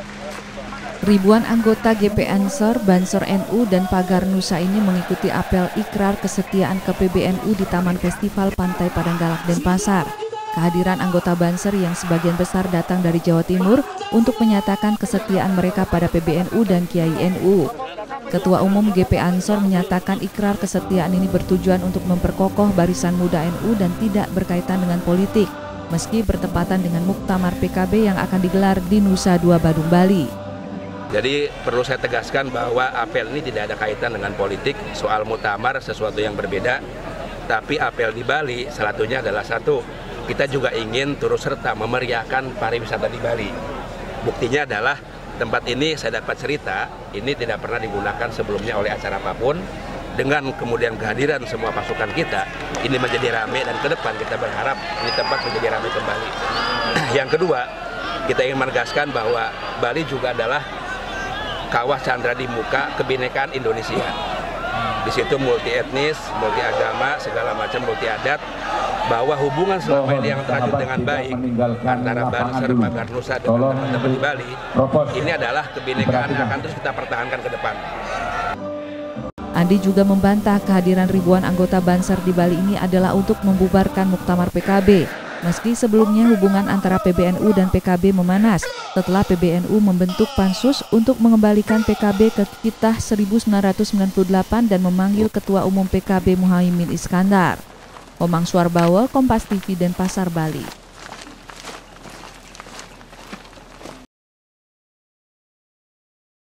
Ribuan anggota GP Ansor, Bansor NU, dan Pagar Nusa ini mengikuti apel ikrar kesetiaan ke PBNU di Taman Festival Pantai Padanggalak Denpasar. Kehadiran anggota Banser yang sebagian besar datang dari Jawa Timur untuk menyatakan kesetiaan mereka pada PBNU dan Kiai NU. Ketua Umum GP Ansor menyatakan ikrar kesetiaan ini bertujuan untuk memperkokoh barisan muda NU dan tidak berkaitan dengan politik, meski bertepatan dengan muktamar PKB yang akan digelar di Nusa Dua Badung, Bali. Jadi perlu saya tegaskan bahwa apel ini tidak ada kaitan dengan politik, soal muktamar sesuatu yang berbeda. Tapi apel di Bali salah satunya adalah satu, kita juga ingin turut serta memeriahkan pariwisata di Bali. Buktinya adalah tempat ini saya dapat cerita, ini tidak pernah digunakan sebelumnya oleh acara apapun. Dengan kemudian kehadiran semua pasukan kita, ini menjadi ramai dan ke depan kita berharap ini tempat menjadi ramai kembali. Yang kedua, kita ingin menegaskan bahwa Bali juga adalah kawah candra di muka kebinekaan Indonesia. Di situ multi etnis, multi agama, segala macam multi adat. Bahwa hubungan selama ini yang terlanjut dengan baik antara Banser, Pagar Nusa dengan teman-teman di Bali, ini adalah kebinekaan yang akan terus kita pertahankan ke depan. Andi juga membantah kehadiran ribuan anggota Banser di Bali ini adalah untuk membubarkan muktamar PKB. Meski sebelumnya hubungan antara PBNU dan PKB memanas setelah PBNU membentuk pansus untuk mengembalikan PKB ke Kitah 1998 dan memanggil Ketua Umum PKB Muhaimin Iskandar. Omang Suarbawa, Kompas TV, Denpasar, Bali.